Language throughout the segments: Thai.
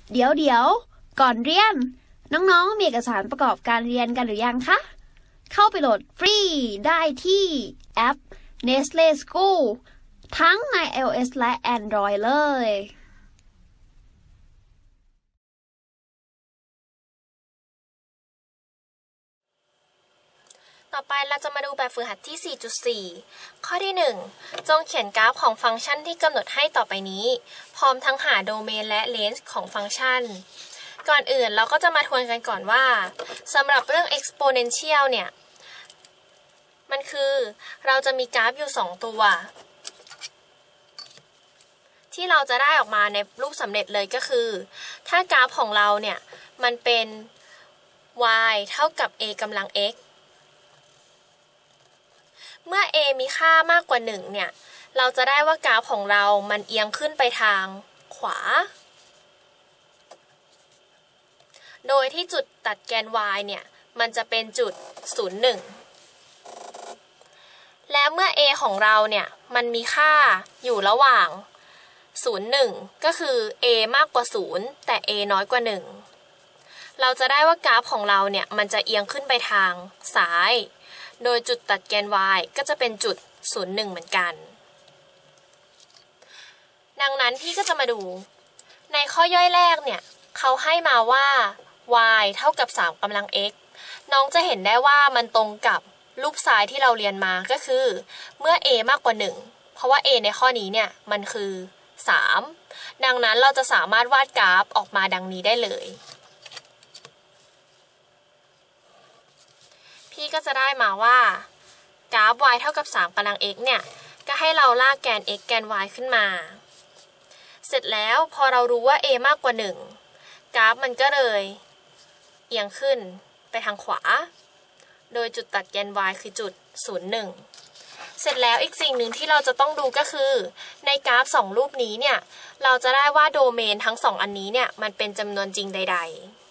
เดี๋ยวก่อนเรียนน้องๆมีเอกสารประกอบการเรียนกันหรือยังคะเข้าไปโหลดฟรีได้ที่แอป Nestle School ทั้งใน iOS และ Android เลยต่อไปเราจะมาดูแบบฝึกหัดที่ 4.4 ข้อที่ 1 จงเขียนกราฟของฟังก์ชันที่กำหนดให้ต่อไปนี้พร้อมทั้งหาโดเมนและเลนส์ของฟังก์ชันก่อนอื่นเราก็จะมาทวนกันก่อนว่าสำหรับเรื่อง exponential เนี่ยมันคือเราจะมีกราฟอยู่2ตัวที่เราจะได้ออกมาในรูปสำเร็จเลยก็คือถ้ากราฟของเราเนี่ยมันเป็น y เท่ากับ a กำลัง x เมื่อ a มีค่ามากกว่า1เนี่ยเราจะได้ว่ากราฟของเรามันเอียงขึ้นไปทางขวาโดยที่จุดตัดแกน y เนี่ยมันจะเป็นจุด 0,1 และเมื่อ a ของเราเนี่ยมันมีค่าอยู่ระหว่าง 0,1 ก็คือ a มากกว่า0แต่ a น้อยกว่า1เราจะได้ว่ากราฟของเราเนี่ยมันจะเอียงขึ้นไปทางซ้ายโดยจุดตัดแกน y ก็จะเป็นจุด 0,1 เหมือนกันดังนั้นพี่ก็จะมาดูในข้อย่อยแรกเนี่ยเขาให้มาว่า y เท่ากับ3กำลัง x น้องจะเห็นได้ว่ามันตรงกับรูปซ้ายที่เราเรียนมาก็คือเมื่อ a มากกว่า1เพราะว่า a ในข้อนี้เนี่ยมันคือ3ดังนั้นเราจะสามารถวาดกราฟออกมาดังนี้ได้เลยพี่ก็จะได้มาว่ากราฟ y เท่ากับ3กำลัง x เนี่ยก็ให้เราลากแกน x แกน y ขึ้นมาเสร็จแล้วพอเรารู้ว่า a มากกว่า1กราฟมันก็เลยเอียงขึ้นไปทางขวาโดยจุดตัดแกน y คือจุด 0,1 เสร็จแล้วอีกสิ่งหนึ่งที่เราจะต้องดูก็คือในกราฟ2รูปนี้เนี่ยเราจะได้ว่าโดเมนทั้ง2อันนี้เนี่ยมันเป็นจำนวนจริงใด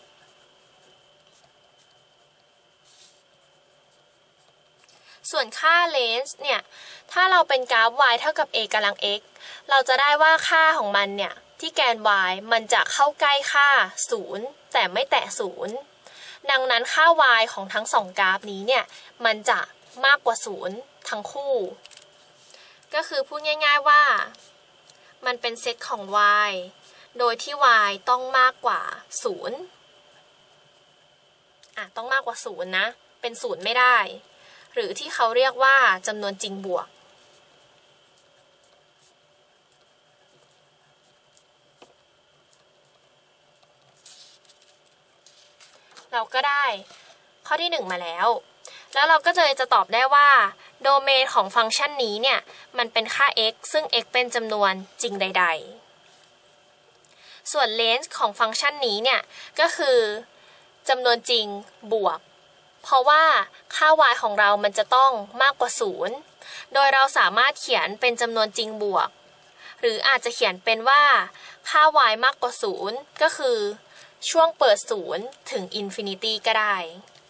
ๆส่วนค่าเลนส์เนี่ยถ้าเราเป็นกราฟ y เท่ากับ a กำลัง x เราจะได้ว่าค่าของมันเนี่ยที่แกน y มันจะเข้าใกล้ค่า0แต่ไม่แตะ0ดังนั้นค่า y ของทั้ง2กราฟนี้เนี่ยมันจะมากกว่า0ทั้งคู่ก็คือพูดง่ายๆว่ามันเป็นเซตของ y โดยที่ y ต้องมากกว่า0ต้องมากกว่า0นะเป็น0ไม่ได้หรือที่เขาเรียกว่าจำนวนจริงบวกเราก็ได้ข้อที่1มาแล้วเราก็เลยจะตอบได้ว่าโดเมนของฟังก์ชันนี้เนี่ยมันเป็นค่า x ซึ่ง x เป็นจำนวนจริงใดๆส่วนเลนส์ของฟังก์ชันนี้เนี่ยก็คือจำนวนจริงบวกเพราะว่าค่า y ของเรามันจะต้องมากกว่า0โดยเราสามารถเขียนเป็นจำนวนจริงบวกหรืออาจจะเขียนเป็นว่าค่า y มากกว่า0ก็คือช่วงเปิด0ถึงอินฟินิตี้ก็ได้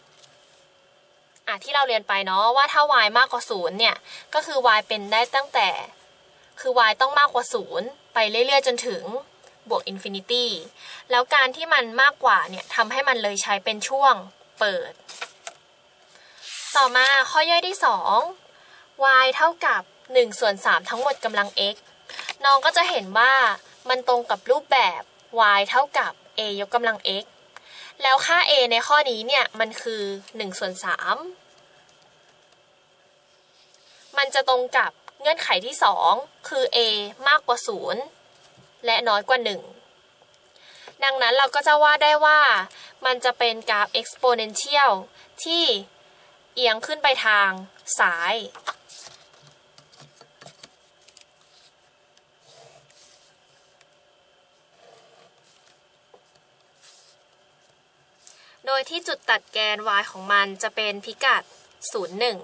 ที่เราเรียนไปเนาะว่าถ้า y มากกว่า0เนี่ยก็คือ y เป็นได้ตั้งแต่คือ y ต้องมากกว่า0ไปเรื่อยๆจนถึงบวกอินฟินิตี้แล้วการที่มันมากกว่าเนี่ยทำให้มันเลยใช้เป็นช่วงเปิดต่อมาข้อย่อยที่2 y เท่ากับ1/3ทั้งหมดกำลัง x น้องก็จะเห็นว่ามันตรงกับรูปแบบ y เท่ากับ a ยกกำลัง x แล้วค่า a ในข้อนี้เนี่ยมันคือ1/3มันจะตรงกับเงื่อนไขที่2คือ a มากกว่า0และน้อยกว่า1ดังนั้นเราก็จะว่าได้ว่ามันจะเป็นกราฟ exponential ที่เอียงขึ้นไปทางซ้ายโดยที่จุดตัดแกน y ของมันจะเป็นพิกัด 0,1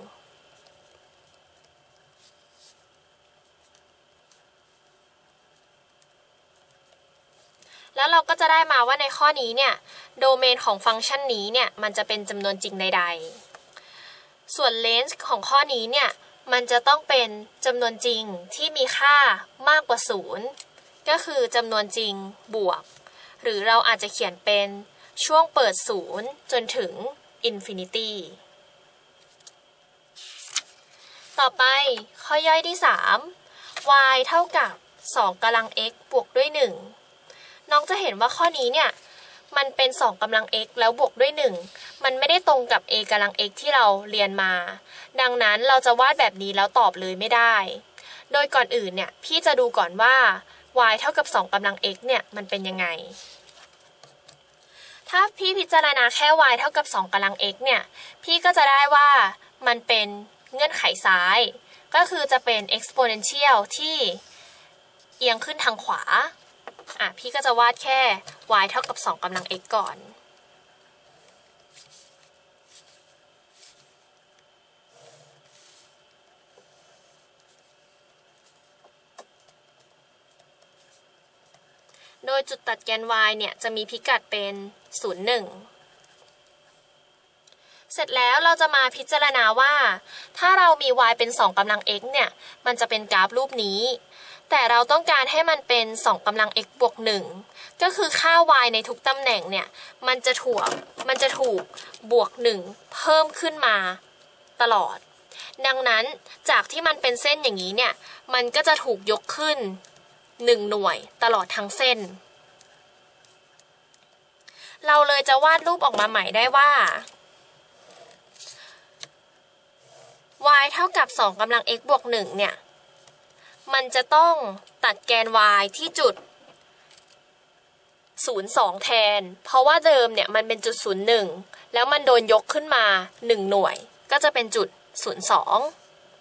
แล้วเราก็จะได้มาว่าในข้อนี้เนี่ยโดเมนของฟังก์ชันนี้เนี่ยมันจะเป็นจำนวนจริงใดๆส่วนเลนส์ของข้อนี้เนี่ยมันจะต้องเป็นจำนวนจริงที่มีค่ามากกว่า0ก็คือจำนวนจริงบวกหรือเราอาจจะเขียนเป็นช่วงเปิดศูนย์จนถึงอินฟินิตี้ต่อไปข้อย่อยที่3 y เท่ากับ2กำลัง x บวกด้วย1น้องจะเห็นว่าข้อนี้เนี่ยมันเป็น2กำลัง x แล้วบวกด้วย1มันไม่ได้ตรงกับ a กำลัง x ที่เราเรียนมาดังนั้นเราจะวาดแบบนี้แล้วตอบเลยไม่ได้โดยก่อนอื่นเนี่ยพี่จะดูก่อนว่า y เท่ากับ2กำลัง x เนี่ยมันเป็นยังไงถ้าพี่พิจารณาแค่ y เท่ากับ2กำลัง x เนี่ยพี่ก็จะได้ว่ามันเป็นเงื่อนไขซ้ายก็คือจะเป็น exponential ที่เอียงขึ้นทางขวาพี่ก็จะวาดแค่ y เท่ากับ2กำลัง x ก่อนโดยจุดตัดแกน y เนี่ยจะมีพิกัดเป็น 0 1เสร็จแล้วเราจะมาพิจารณาว่าถ้าเรามี y เป็น2กำลัง x เนี่ยมันจะเป็นกราฟรูปนี้แต่เราต้องการให้มันเป็น2กำลัง x บวก1ก็คือค่า y ในทุกตำแหน่งเนี่ยมันจะถูกบวก1เพิ่มขึ้นมาตลอดดังนั้นจากที่มันเป็นเส้นอย่างนี้เนี่ยมันก็จะถูกยกขึ้น1หน่วยตลอดทั้งเส้นเราเลยจะวาดรูปออกมาใหม่ได้ว่า y เท่ากับ2กำลัง x บวก1เนี่ยมันจะต้องตัดแกน y ที่จุด02แทนเพราะว่าเดิมเนี่ยมันเป็นจุด01แล้วมันโดนยกขึ้นมา1หน่วยก็จะเป็นจุด02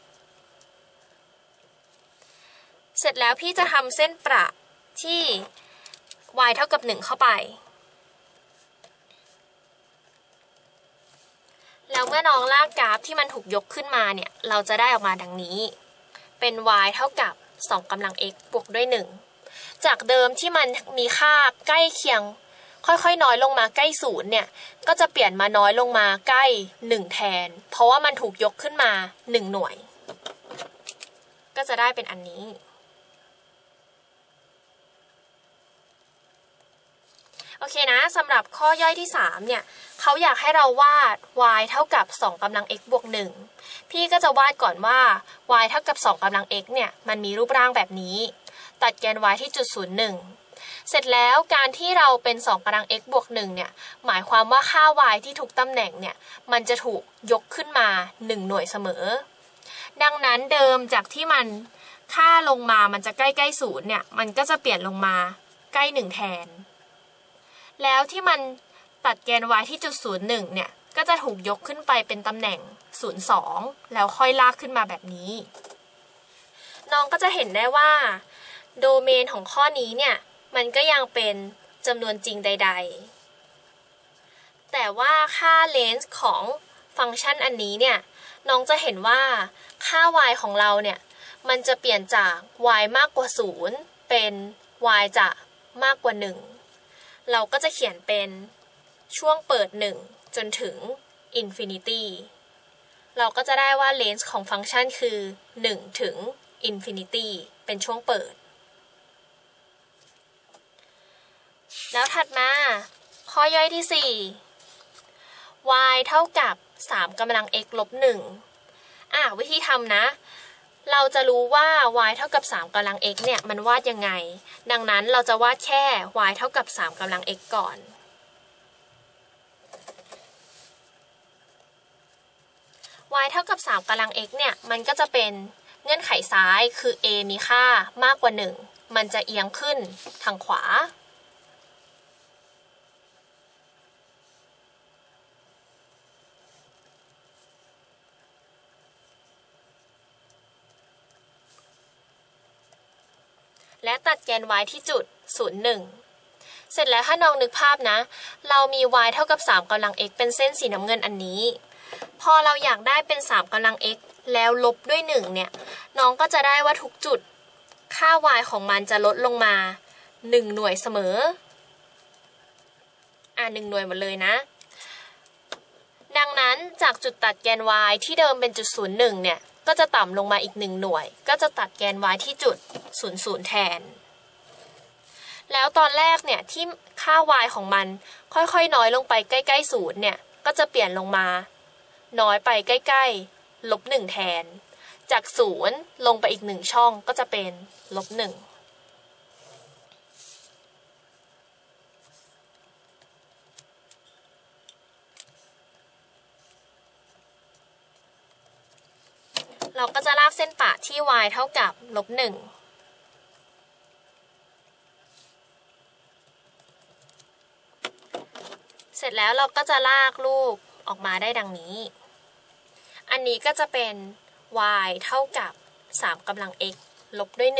เสร็จแล้วพี่จะทำเส้นประที่ y เท่ากับ1เข้าไปแล้วเมื่อน้องลากกราฟที่มันถูกยกขึ้นมาเนี่ยเราจะได้ออกมาดังนี้เป็น y เท่ากับ2กำลัง x บวกด้วย1จากเดิมที่มันมีค่าใกล้เคียงค่อยๆน้อยลงมาใกล้0เนี่ยก็จะเปลี่ยนมาน้อยลงมาใกล้1แทนเพราะว่ามันถูกยกขึ้นมา1หน่วยก็จะได้เป็นอันนี้โอเคนะสำหรับข้อย่อยที่3เนี่ยเขาอยากให้เราวาด y เท่ากับ2กำลัง x บวก1พี่ก็จะวาดก่อนว่า y เท่ากับ2กำลัง x เนี่ยมันมีรูปร่างแบบนี้ตัดแกน y ที่จุด01เสร็จแล้วการที่เราเป็น2กำลัง x บวก1เนี่ยหมายความว่าค่า y ที่ทุกตำแหน่งเนี่ยมันจะถูกยกขึ้นมา1หน่วยเสมอดังนั้นเดิมจากที่มันค่าลงมามันจะใกล้ๆ0เนี่ยมันก็จะเปลี่ยนลงมาใกล้1แทนแล้วที่มันตัดแกน y ที่จุด01เนี่ยก็จะถูกยกขึ้นไปเป็นตำแหน่ง02แล้วค่อยลากขึ้นมาแบบนี้น้องก็จะเห็นได้ว่าโดเมนของข้อนี้เนี่ยมันก็ยังเป็นจำนวนจริงใดๆแต่ว่าค่าเลนส์ของฟังก์ชันอันนี้เนี่ยน้องจะเห็นว่าค่า y ของเราเนี่ยมันจะเปลี่ยนจาก y มากกว่า0เป็น y จะมากกว่า1เราก็จะเขียนเป็นช่วงเปิด1จนถึงอินฟินิตี้เราก็จะได้ว่าเลนส์ของฟังก์ชันคือ1ถึงอินฟินิตี้เป็นช่วงเปิดแล้วถัดมาข้อย่อยที่4 y เท่ากับ3กำลัง x ลบ1วิธีทำนะเราจะรู้ว่า y เท่ากับ3กำลัง x เนี่ยมันวาดยังไงดังนั้นเราจะวาดแค่ y เท่ากับ3กำลัง x ก่อน y เท่ากับ3กำลัง x เนี่ยมันก็จะเป็นเงื่อนไขซ้ายคือ a มีค่ามากกว่า1มันจะเอียงขึ้นทางขวาและตัดแกน y ที่จุด01เสร็จแล้วถ้าน้องนึกภาพนะเรามี y เท่ากับ3กำลัง x เป็นเส้นสีน้ำเงินอันนี้พอเราอยากได้เป็น3กำลัง x แล้วลบด้วย1เนี่ยน้องก็จะได้ว่าทุกจุดค่า y ของมันจะลดลงมา1หน่วยเสมอ1หน่วยหมดเลยนะดังนั้นจากจุดตัดแกน y ที่เดิมเป็นจุด01เนี่ยก็จะต่ำลงมาอีก1หน่วยก็จะตัดแกน y ที่จุด00แทนแล้วตอนแรกเนี่ยที่ค่า y ของมันค่อยๆน้อยลงไปใกล้ๆศูนย์เนี่ยก็จะเปลี่ยนลงมาน้อยไปใกล้ๆ-1แทนจาก0ลงไปอีก1ช่องก็จะเป็น-1เราก็จะลากเส้นปะที่ y เท่ากับ-1เสร็จแล้วเราก็จะลากรูปออกมาได้ดังนี้อันนี้ก็จะเป็น y เท่ากับ3กำลัง x ลบด้วย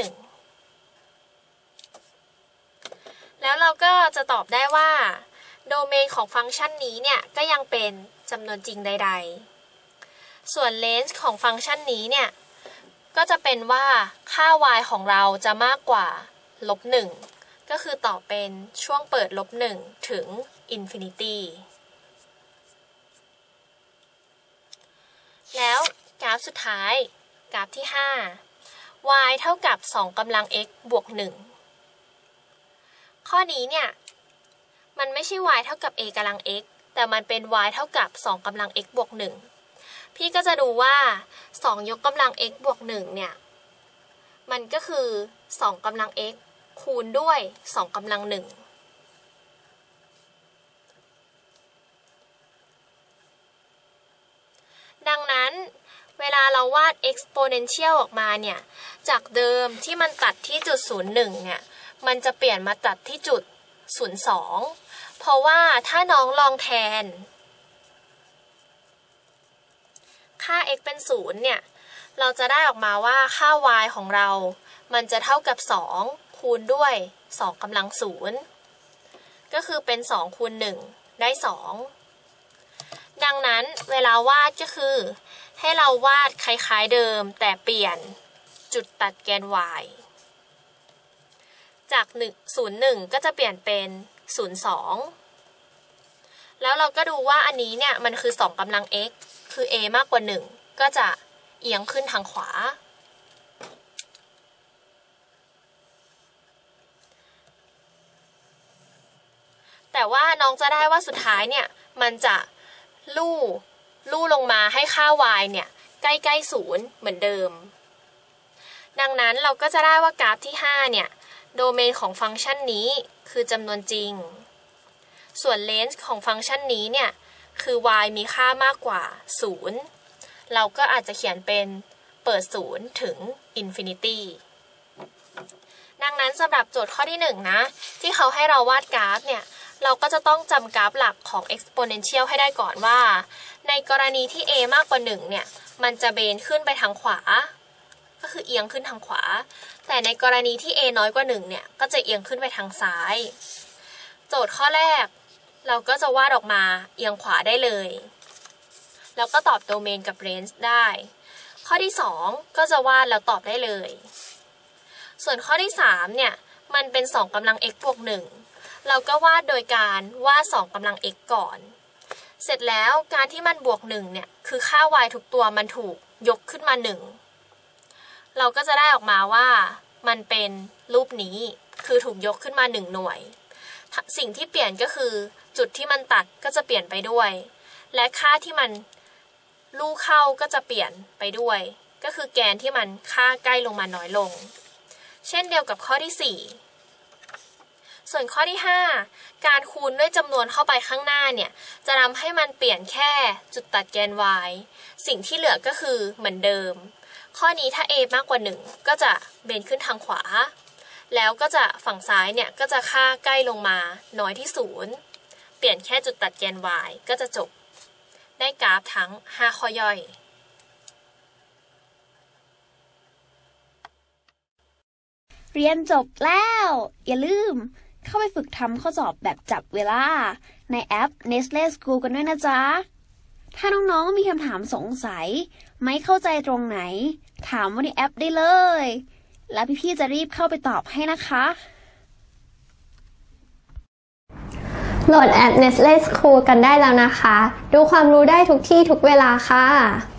1แล้วเราก็จะตอบได้ว่าโดเมนของฟังก์ชันนี้เนี่ยก็ยังเป็นจำนวนจริงใดๆส่วนเลนส์ของฟังก์ชันนี้เนี่ยก็จะเป็นว่าค่า y ของเราจะมากกว่า-1ก็คือตอบเป็นช่วงเปิด-1ถึงinfinity แล้วกราฟสุดท้ายกราฟที่5 y เท่ากับ2กำลัง x บวก1ข้อนี้เนี่ยมันไม่ใช่ y เท่ากับ a กำลัง x แต่มันเป็น y เท่ากับ2กำลัง x บวก1พี่ก็จะดูว่า2ยกกำลัง x บวก1เนี่ยมันก็คือ2กำลัง x คูณด้วย2กำลัง1ดังนั้นเวลาเราวาด exponential ออกมาเนี่ยจากเดิมที่มันตัดที่จุด01เนี่ยมันจะเปลี่ยนมาตัดที่จุด02เพราะว่าถ้าน้องลองแทนค่า x เป็น0เนี่ยเราจะได้ออกมาว่าค่า y ของเรามันจะเท่ากับ2คูณด้วย2กำลัง0ก็คือเป็น2คูณ1ได้2ดังนั้นเวลาวาดก็คือให้เราวาดคล้ายๆเดิมแต่เปลี่ยนจุดตัดแกน y จาก01ก็จะเปลี่ยนเป็น02แล้วเราก็ดูว่าอันนี้เนี่ยมันคือ2กำลัง x คือ a มากกว่า1ก็จะเอียงขึ้นทางขวาแต่ว่าน้องจะได้ว่าสุดท้ายเนี่ยมันจะลู่ลงมาให้ค่า y เนี่ยใกล้ๆ0เหมือนเดิมดังนั้นเราก็จะได้ว่ากราฟที่5เนี่ยโดเมนของฟังก์ชันนี้คือจำนวนจริงส่วนเลนส์ของฟังก์ชันนี้เนี่ยคือ y มีค่ามากกว่า0เราก็อาจจะเขียนเป็นเปิด0ถึง infinity ดังนั้นสำหรับโจทย์ข้อที่1นะที่เขาให้เราวาดกราฟเนี่ยเราก็จะต้องจำกราฟหลักของ exponential ให้ได้ก่อนว่าในกรณีที่ a มากกว่า1เนี่ยมันจะเบนขึ้นไปทางขวาก็คือเอียงขึ้นทางขวาแต่ในกรณีที่ a น้อยกว่า1เนี่ยก็จะเอียงขึ้นไปทางซ้ายโจทย์ข้อแรกเราก็จะวาดออกมาเอียงขวาได้เลยแล้วก็ตอบโดเมนกับเรนจ์ได้ข้อที่2ก็จะวาดแล้วตอบได้เลยส่วนข้อที่3เนี่ยมันเป็น2กำลัง x บวก1เราก็วาดโดยการวาด2กำลัง x ก่อนเสร็จแล้วการที่มันบวก1เนี่ยคือค่า y ทุกตัวมันถูกยกขึ้นมา1เราก็จะได้ออกมาว่ามันเป็นรูปนี้คือถูกยกขึ้นมา1หน่วยสิ่งที่เปลี่ยนก็คือจุดที่มันตัดก็จะเปลี่ยนไปด้วยและค่าที่มันลู่เข้าก็จะเปลี่ยนไปด้วยก็คือแกนที่มันค่าใกล้ลงมาน้อยลงเช่นเดียวกับข้อที่4ส่วนข้อที่5การคูณด้วยจำนวนเข้าไปข้างหน้าเนี่ยจะทำให้มันเปลี่ยนแค่จุดตัดแกน y สิ่งที่เหลือก็คือเหมือนเดิมข้อนี้ถ้า a มากกว่า1ก็จะเบนขึ้นทางขวาแล้วก็จะฝั่งซ้ายเนี่ยก็จะค่าใกล้ลงมาน้อยที่0เปลี่ยนแค่จุดตัดแกน y ก็จะจบได้กราฟทั้ง5ข้อย่อยเรียนจบแล้วอย่าลืมเข้าไปฝึกทำข้อสอบแบบจับเวลาในแอป Nestle School กันด้วยนะจ๊ะถ้าน้องๆมีคำถามสงสัยไม่เข้าใจตรงไหนถามว่าในแอปได้เลยแล้วพี่ๆจะรีบเข้าไปตอบให้นะคะโหลดแอป Nestle School กันได้แล้วนะคะดูความรู้ได้ทุกที่ทุกเวลาค่ะ